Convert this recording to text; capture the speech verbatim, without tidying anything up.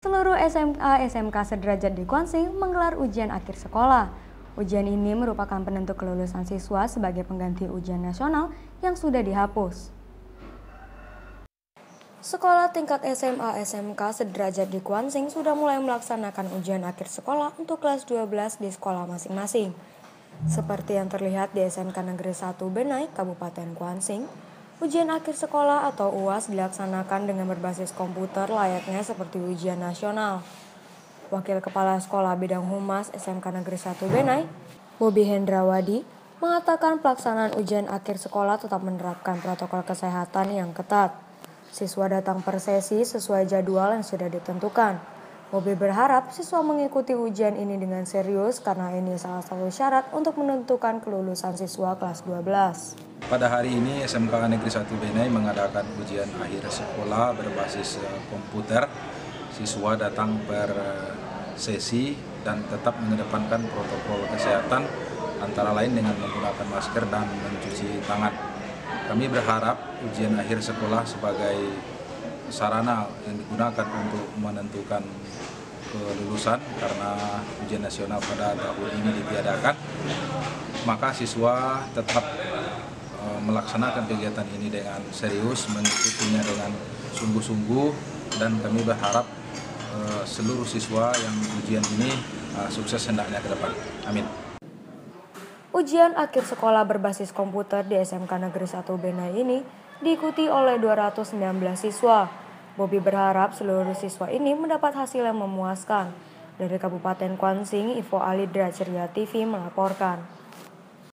Seluruh S M A S M K sederajat di Kuansing menggelar ujian akhir sekolah. Ujian ini merupakan penentu kelulusan siswa sebagai pengganti ujian nasional yang sudah dihapus. Sekolah tingkat S M A S M K sederajat di Kuansing sudah mulai melaksanakan ujian akhir sekolah untuk kelas dua belas di sekolah masing-masing. Seperti yang terlihat di S M K Negeri satu Benai, Kabupaten Kuansing, ujian akhir sekolah atau U A S dilaksanakan dengan berbasis komputer layaknya seperti ujian nasional. Wakil Kepala Sekolah Bidang Humas S M K Negeri satu Benai, Bobi Hendrawadi, mengatakan pelaksanaan ujian akhir sekolah tetap menerapkan protokol kesehatan yang ketat. Siswa datang per sesi sesuai jadwal yang sudah ditentukan. Bobi berharap siswa mengikuti ujian ini dengan serius karena ini salah satu syarat untuk menentukan kelulusan siswa kelas dua belas. Pada hari ini S M K Negeri satu Benai mengadakan ujian akhir sekolah berbasis komputer. Siswa datang per sesi dan tetap mengedepankan protokol kesehatan antara lain dengan menggunakan masker dan mencuci tangan. Kami berharap ujian akhir sekolah sebagai sarana yang digunakan untuk menentukan kelulusan karena ujian nasional pada tahun ini ditiadakan, maka siswa tetap e, melaksanakan kegiatan ini dengan serius, mengikutinya dengan sungguh-sungguh, dan kami berharap e, seluruh siswa yang ujian ini e, sukses hendaknya ke depan. Amin. Ujian akhir sekolah berbasis komputer di S M K Negeri satu Benai ini diikuti oleh dua ratus sembilan belas siswa. Bobi berharap seluruh siswa ini mendapat hasil yang memuaskan. Dari Kabupaten Kuansing, Ivo Alidra Ceria T V melaporkan.